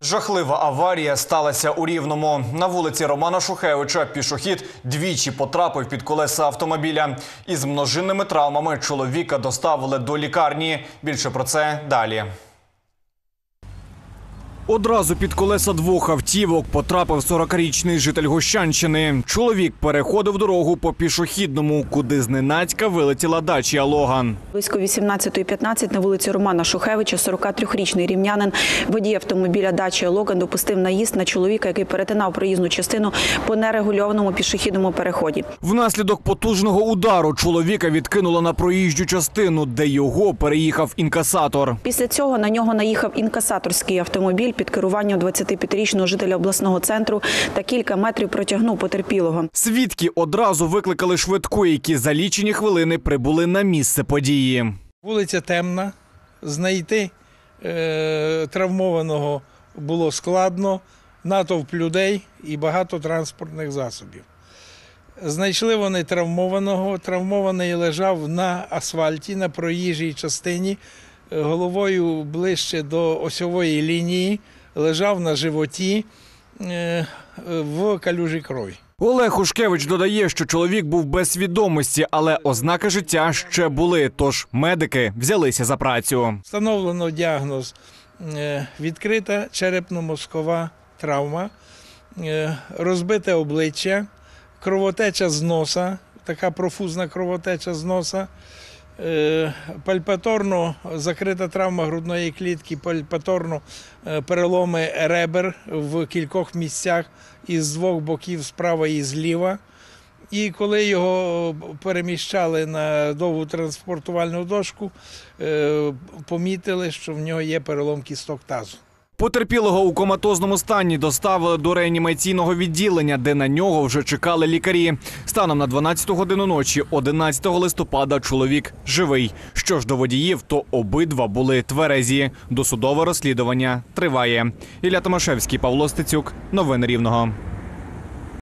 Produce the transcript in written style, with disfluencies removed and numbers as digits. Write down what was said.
Жахлива аварія сталася у Рівному. На вулиці Романа Шухевича пішохід двічі потрапив під колеса автомобіля. Із множинними травмами чоловіка доставили до лікарні. Більше про це далі. Одразу під колеса двох автівок потрапив 40-річний житель Гощанщини. Чоловік переходив дорогу по пішохідному, куди зненацька вилетіла Дачія Логан. Близько 18:15 на вулиці Романа Шухевича 43-річний рівнянин, водій автомобіля Дачія Логан, допустив наїзд на чоловіка, який перетинав проїзну частину по нерегульованому пішохідному переході. Внаслідок потужного удару чоловіка відкинуло на проїжджу частину, де його переїхав інкасатор. Після цього на нього наїхав інкасаторський автомобіль під керуванням 25-річного жителя обласного центру та кілька метрів протягнув потерпілого. Свідки одразу викликали швидку, які за лічені хвилини прибули на місце події. Вулиця темна, знайти травмованого було складно, натовп людей і багато транспортних засобів. Знайшли вони травмованого, травмований лежав на асфальті, на проїжджій частині, головою ближче до осьової лінії, лежав на животі в калюжі крові. Олег Ушкевич додає, що чоловік був без свідомості, але ознаки життя ще були, тож медики взялися за працю. Встановлено діагноз відкрита черепно-мозкова травма, розбите обличчя, кровотеча з носа, така профузна кровотеча з носа, пальпаторно закрита травма грудної клітки, пальпаторно переломи ребер в кількох місцях із двох боків, справа і зліва. І коли його переміщали на довгу транспортувальну дошку, помітили, що в нього є перелом кісток тазу. Потерпілого у коматозному стані доставили до реанімаційного відділення, де на нього вже чекали лікарі. Станом на 12-ту годину ночі 11 листопада чоловік живий. Що ж до водіїв, то обидва були тверезі. Досудове розслідування триває. Ілля Томашевський, Павло Стецюк. Новини Рівного.